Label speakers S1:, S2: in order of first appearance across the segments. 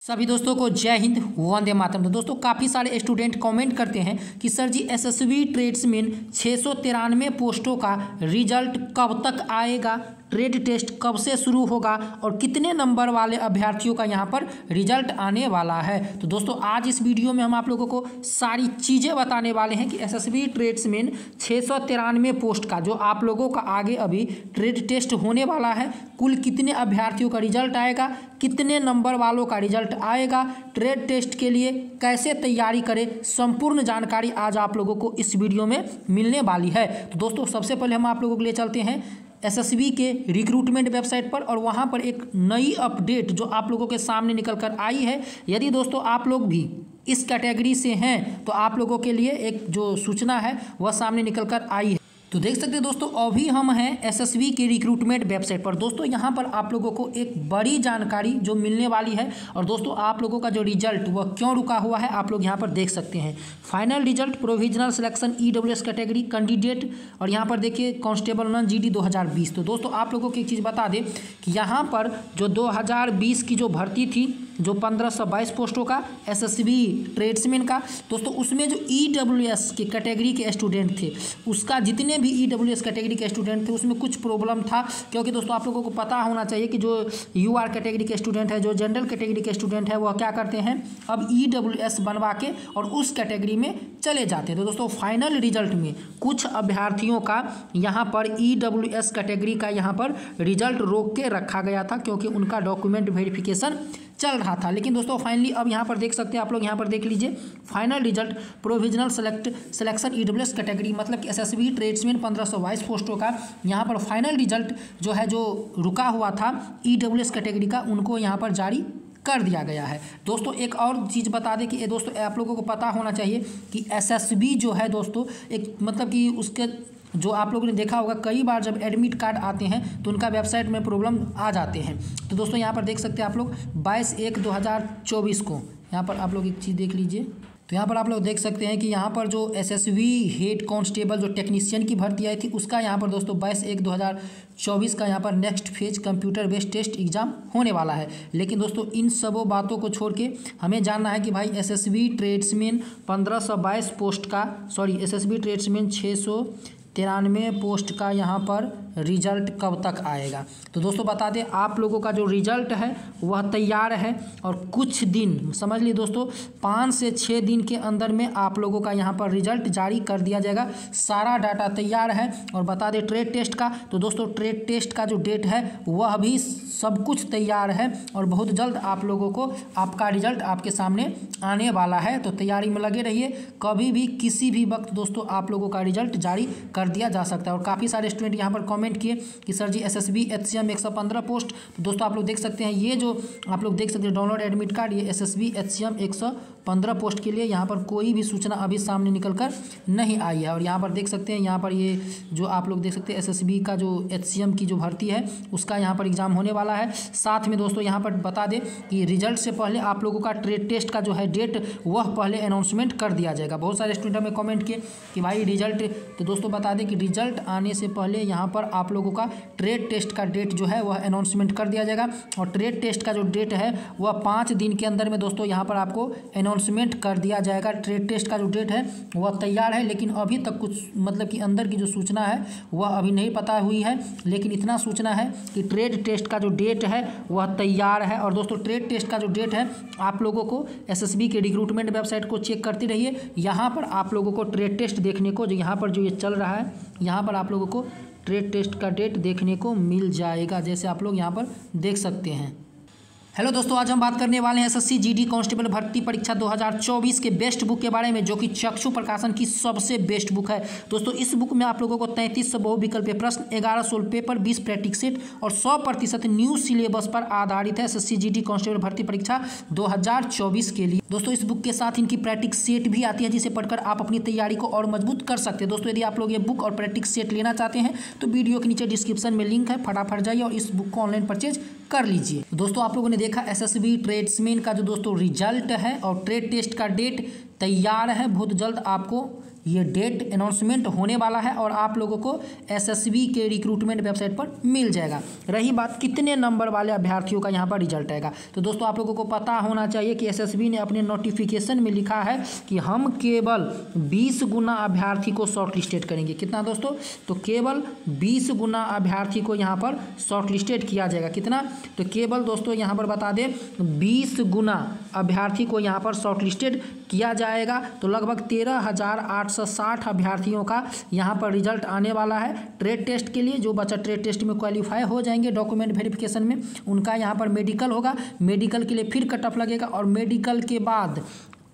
S1: सभी दोस्तों को जय हिंद वंदे मातरम। तो दोस्तों काफ़ी सारे स्टूडेंट कमेंट करते हैं कि सर जी एसएसबी ट्रेड्समैन 693 पोस्टों का रिजल्ट कब तक आएगा, ट्रेड टेस्ट कब से शुरू होगा और कितने नंबर वाले अभ्यर्थियों का यहाँ पर रिजल्ट आने वाला है। तो दोस्तों आज इस वीडियो में हम आप लोगों को सारी चीज़ें बताने वाले हैं कि एसएसबी ट्रेड्समैन 693 पोस्ट का जो आप लोगों का आगे अभी ट्रेड टेस्ट होने वाला है, कुल कितने अभ्यर्थियों का रिजल्ट आएगा, कितने नंबर वालों का रिजल्ट आएगा, ट्रेड टेस्ट के लिए कैसे तैयारी करें, संपूर्ण जानकारी आज आप लोगों को इस वीडियो में मिलने वाली है। तो दोस्तों सबसे पहले हम आप लोगों के लिए चलते हैं एसएसबी के रिक्रूटमेंट वेबसाइट पर और वहां पर एक नई अपडेट जो आप लोगों के सामने निकल कर आई है। यदि दोस्तों आप लोग भी इस कैटेगरी से हैं तो आप लोगों के लिए एक जो सूचना है वह सामने निकल कर आई है। तो देख सकते हैं दोस्तों अभी हम हैं एसएसबी के रिक्रूटमेंट वेबसाइट पर। दोस्तों यहाँ पर आप लोगों को एक बड़ी जानकारी जो मिलने वाली है और दोस्तों आप लोगों का जो रिजल्ट वह क्यों रुका हुआ है आप लोग यहाँ पर देख सकते हैं। Final result provisional selection EWS category candidate और यहाँ पर देखिए कांस्टेबल नॉन जीडी 2020। तो दोस्तों आप लोगों को एक चीज़ बता दें कि यहाँ पर जो 2020 की जो भर्ती थी जो 1522 पोस्टों का एसएसबी ट्रेड्समैन का, दोस्तों उसमें जो ईडब्ल्यूएस की कैटेगरी के स्टूडेंट थे उसका जितने भी ईडब्ल्यूएस कैटेगरी के स्टूडेंट थे उसमें कुछ प्रॉब्लम था। क्योंकि दोस्तों आप लोगों को पता होना चाहिए कि जो यूआर कैटेगरी के स्टूडेंट है, जो जनरल कैटेगरी के स्टूडेंट है, वह क्या करते हैं अब ईडब्ल्यूएस बनवा के और उस कैटेगरी में चले जाते हैं। तो दोस्तों फाइनल रिजल्ट में कुछ अभ्यर्थियों का यहाँ पर ईडब्ल्यूएस कैटेगरी का यहाँ पर रिजल्ट रोक के रखा गया था क्योंकि उनका डॉक्यूमेंट वेरिफिकेशन चल रहा था। लेकिन दोस्तों फाइनली अब यहाँ पर देख सकते हैं आप लोग, यहाँ पर देख लीजिए final result provisional selection EWS category मतलब कि एसएसबी ट्रेड्समैन 1522 पोस्टों का यहाँ पर फाइनल रिजल्ट जो है जो रुका हुआ था ईडब्ल्यूएस कैटेगरी का उनको यहाँ पर जारी कर दिया गया है। दोस्तों एक और चीज़ बता दें कि ये दोस्तों आप लोगों को पता होना चाहिए कि एसएसबी जो है दोस्तों एक मतलब कि उसके जो आप लोगों ने देखा होगा कई बार जब एडमिट कार्ड आते हैं तो उनका वेबसाइट में प्रॉब्लम आ जाते हैं। तो दोस्तों यहाँ पर देख सकते हैं आप लोग 22/1/2024 को यहाँ पर आप लोग एक चीज़ देख लीजिए। तो यहाँ पर आप लोग देख सकते हैं कि यहाँ पर जो एसएसबी हेड कांस्टेबल जो टेक्नीशियन की भर्ती आई थी उसका यहाँ पर दोस्तों 22/1/2024 का यहाँ पर next phase computer based test exam होने वाला है। लेकिन दोस्तों इन सबों बातों को छोड़ के हमें जानना है कि भाई एसएसबी ट्रेड्समैन 1522 पोस्ट का एसएसबी ट्रेड्समैन 693 पोस्ट का यहाँ पर रिजल्ट कब तक आएगा। तो दोस्तों बता दें आप लोगों का जो रिजल्ट है वह तैयार है और कुछ दिन समझ लीजिए दोस्तों 5 से 6 दिन के अंदर में आप लोगों का यहाँ पर रिजल्ट जारी कर दिया जाएगा। सारा डाटा तैयार है और बता दें ट्रेड टेस्ट का, तो दोस्तों ट्रेड टेस्ट का जो डेट है वह भी सब कुछ तैयार है और बहुत जल्द आप लोगों को आपका रिजल्ट आपके सामने आने वाला है। तो तैयारी में लगे रहिए, कभी भी किसी भी वक्त दोस्तों आप लोगों का रिजल्ट जारी कर दिया जा सकता है। और काफ़ी सारे स्टूडेंट यहाँ पर कमेंट किए कि sir ji SSB HCM 115 post. तो दोस्तों आप लोग देख सकते हैं ये जो आप लोग देख सकते हैं डाउनलोड एडमिट कार्ड, ये एसएसबी एचसीएम 115 पोस्ट के लिए यहाँ पर कोई भी सूचना अभी सामने निकल कर नहीं आई है। और यहाँ पर देख सकते हैं यहाँ पर ये जो आप लोग देख सकते हैं एसएसबी का जो एचसीएम की जो भर्ती है उसका यहाँ पर एग्जाम होने वाला है। साथ में दोस्तों यहाँ पर बता दें कि रिजल्ट से पहले आप लोगों का ट्रेड टेस्ट का जो है डेट वह पहले अनाउंसमेंट कर दिया जाएगा। बहुत सारे स्टूडेंट में कमेंट किए कि भाई रिजल्ट, तो दोस्तों बता दें कि रिजल्ट आने से पहले यहाँ पर आप लोगों का ट्रेड टेस्ट का डेट जो है वह अनाउंसमेंट कर दिया जाएगा। और ट्रेड टेस्ट का जो डेट है वह 5 दिन के अंदर में दोस्तों यहाँ पर आपको अनाउंसमेंट कर दिया जाएगा। ट्रेड टेस्ट का जो डेट है वह तैयार है लेकिन अभी तक कुछ मतलब कि अंदर की जो सूचना है वह अभी नहीं पता हुई है। लेकिन इतना सूचना है कि ट्रेड टेस्ट का जो डेट है वह तैयार है। और दोस्तों ट्रेड टेस्ट का जो डेट है आप लोगों को एसएसबी के रिक्रूटमेंट वेबसाइट को चेक करते रहिए। यहाँ पर आप लोगों को ट्रेड टेस्ट देखने को जो यहाँ पर जो ये चल रहा है यहाँ पर आप लोगों को ट्रेड टेस्ट का डेट देखने को मिल जाएगा, जैसे आप लोग यहाँ पर देख सकते हैं। हेलो दोस्तों, आज हम बात करने वाले हैं एसएससी जीडी कांस्टेबल भर्ती परीक्षा 2024 के बेस्ट बुक के बारे में जो कि चक्षु प्रकाशन की सबसे बेस्ट बुक है। दोस्तों इस बुक में आप लोगों को 3300 बहुविकल्पीय प्रश्न, 11 सोल्व पेपर, 20 प्रैक्टिस सेट और 100% न्यू सिलेबस पर आधारित है एसएससी जीडी कांस्टेबल भर्ती परीक्षा 2024 के लिए। दोस्तों इस बुक के साथ इनकी प्रैक्टिस सेट भी आती है जिसे पढ़कर आप अपनी तैयारी को और मजबूत कर सकते हैं। दोस्तों यदि आप लोग ये बुक और प्रैक्टिस सेट लेना चाहते हैं तो वीडियो के नीचे डिस्क्रिप्शन में लिंक है, फटाफट जाइए और इस बुक को ऑनलाइन परचेज कर लीजिए। दोस्तों आप लोगों ने देखा एसएसबी ट्रेड्समैन का जो दोस्तों रिजल्ट है और ट्रेड टेस्ट का डेट तैयार है, बहुत जल्द आपको ये डेट अनाउंसमेंट होने वाला है और आप लोगों को एसएसबी के रिक्रूटमेंट वेबसाइट पर मिल जाएगा। रही बात कितने नंबर वाले अभ्यर्थियों का यहाँ पर रिजल्ट आएगा, तो दोस्तों आप लोगों को पता होना चाहिए कि एसएसबी ने अपने नोटिफिकेशन में लिखा है कि हम केवल 20 गुना अभ्यर्थी को शॉर्टलिस्टेड करेंगे। कितना दोस्तों, तो केवल 20 गुना अभ्यर्थी को यहाँ पर शॉर्टलिस्टेड किया जाएगा। कितना, तो केवल दोस्तों यहाँ पर बता दें 20 गुना अभ्यर्थी को यहाँ पर शॉर्टलिस्टेड किया जाएगा। तो लगभग 13,860 अभ्यर्थियों का यहाँ पर रिजल्ट आने वाला है ट्रेड टेस्ट के लिए। जो बच्चा ट्रेड टेस्ट में क्वालिफाई हो जाएंगे डॉक्यूमेंट वेरिफिकेशन में, उनका यहाँ पर मेडिकल होगा। मेडिकल के लिए फिर कट ऑफ लगेगा और मेडिकल के बाद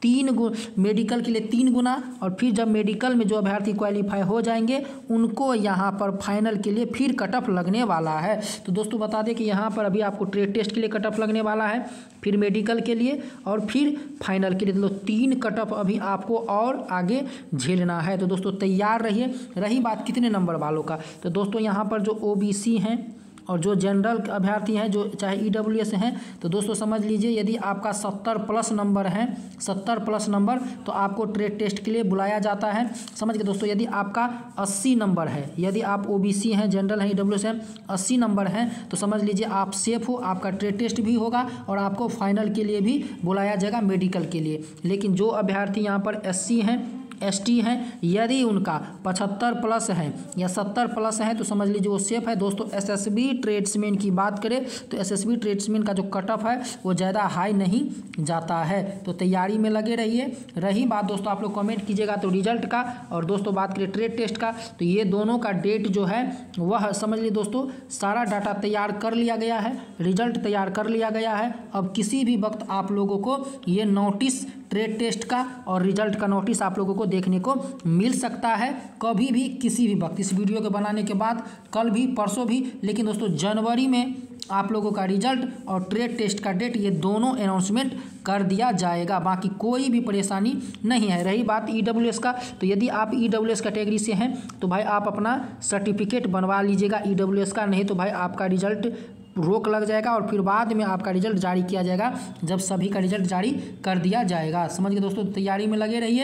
S1: मेडिकल के लिए 3 गुना, और फिर जब मेडिकल में जो अभ्यर्थी क्वालिफाई हो जाएंगे उनको यहाँ पर फाइनल के लिए फिर कट ऑफ लगने वाला है। तो दोस्तों बता दें कि यहाँ पर अभी आपको ट्रेड टेस्ट के लिए कट ऑफ लगने वाला है, फिर मेडिकल के लिए और फिर फाइनल के लिए। तो 3 कट ऑफ अभी आपको और आगे झेलना है। तो दोस्तों तैयार रहिए। रही बात कितने नंबर वालों का, तो दोस्तों यहाँ पर जो ओबीसी हैं और जो जनरल अभ्यर्थी हैं, जो चाहे ईडब्ल्यूएस हैं, तो दोस्तों समझ लीजिए यदि आपका 70 प्लस नंबर है, 70 प्लस नंबर, तो आपको ट्रेड टेस्ट के लिए बुलाया जाता है। समझ गए दोस्तों। यदि आपका 80 नंबर है, यदि आप ओबीसी हैं, जनरल हैं, ईडब्ल्यूएस हैं, 80 नंबर हैं, तो समझ लीजिए आप सेफ हो, आपका ट्रेड टेस्ट भी होगा और आपको फाइनल के लिए भी बुलाया जाएगा मेडिकल के लिए। लेकिन जो अभ्यर्थी यहाँ पर एससी हैं, एसटी हैं, यदि उनका 75 प्लस है या 70 प्लस है तो समझ लीजिए वो सेफ है। दोस्तों एसएसबी ट्रेड्समैन की बात करें तो एसएसबी ट्रेड्समैन का जो कट ऑफ है वो ज़्यादा हाई नहीं जाता है। तो तैयारी में लगे रहिए। रही बात दोस्तों आप लोग कमेंट कीजिएगा तो रिजल्ट का, और दोस्तों बात करें ट्रेड टेस्ट का, तो ये दोनों का डेट जो है वह समझ लीजिए दोस्तों सारा डाटा तैयार कर लिया गया है, रिजल्ट तैयार कर लिया गया है। अब किसी भी वक्त आप लोगों को ये नोटिस ट्रेड टेस्ट का और रिजल्ट का नोटिस आप लोगों को देखने को मिल सकता है कभी भी, किसी भी वक्त, इस वीडियो के बनाने के बाद, कल भी, परसों भी। लेकिन दोस्तों जनवरी में आप लोगों का रिजल्ट और ट्रेड टेस्ट का डेट ये दोनों अनाउंसमेंट कर दिया जाएगा। बाकी कोई भी परेशानी नहीं है। रही बात ईडब्ल्यूएस का, तो यदि आप ईडब्ल्यूएस कैटेगरी से हैं तो भाई आप अपना सर्टिफिकेट बनवा लीजिएगा ईडब्ल्यूएस का, नहीं तो भाई आपका रिजल्ट रोक लग जाएगा और फिर बाद में आपका रिजल्ट जारी किया जाएगा जब सभी का रिजल्ट जारी कर दिया जाएगा। समझ गए दोस्तों। तैयारी में लगे रहिए।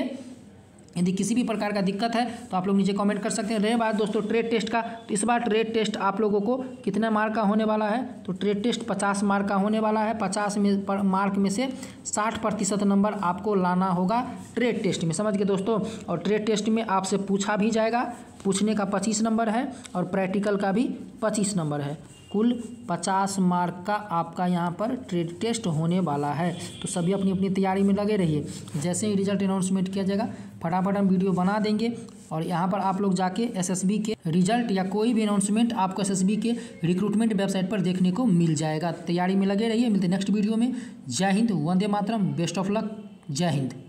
S1: यदि किसी भी प्रकार का दिक्कत है तो आप लोग नीचे कमेंट कर सकते हैं। रहे बात दोस्तों ट्रेड टेस्ट का, तो इस बार ट्रेड टेस्ट आप लोगों को कितने मार्क का होने वाला है, तो ट्रेड टेस्ट 50 मार्क का होने वाला है। 50 मार्क में से 60% नंबर आपको लाना होगा ट्रेड टेस्ट में। समझ गए दोस्तों। और ट्रेड टेस्ट में आपसे पूछा भी जाएगा, पूछने का 25 नंबर है और प्रैक्टिकल का भी 25 नंबर है। कुल 50 मार्क का आपका यहाँ पर ट्रेड टेस्ट होने वाला है। तो सभी अपनी अपनी तैयारी में लगे रहिए। जैसे ही रिजल्ट अनाउंसमेंट किया जाएगा फटाफट हम वीडियो बना देंगे और यहाँ पर आप लोग जाके एसएसबी के रिजल्ट या कोई भी अनाउंसमेंट आपको एसएसबी के रिक्रूटमेंट वेबसाइट पर देखने को मिल जाएगा। तैयारी में लगे रहिए। मिलते नेक्स्ट वीडियो में। जय हिंद, वंदे मातरम, बेस्ट ऑफ लक, जय हिंद।